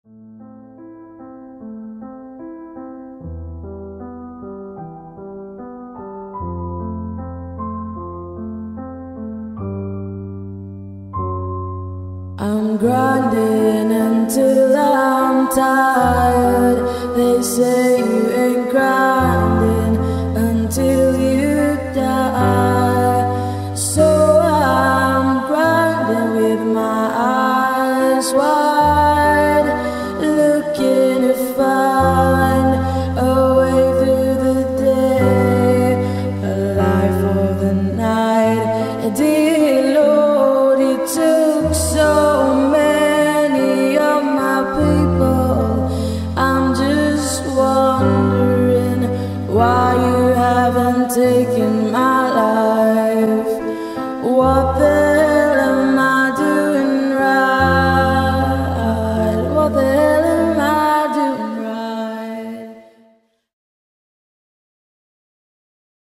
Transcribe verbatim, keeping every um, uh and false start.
I'm grinding until I'm tired. They say you ain't grinding until you die. So I'm grinding with my eyes wide, looking to find a way through the day, a life for the night. Dear Lord, you took so many of my people. I'm just wondering why you haven't taken my life. What the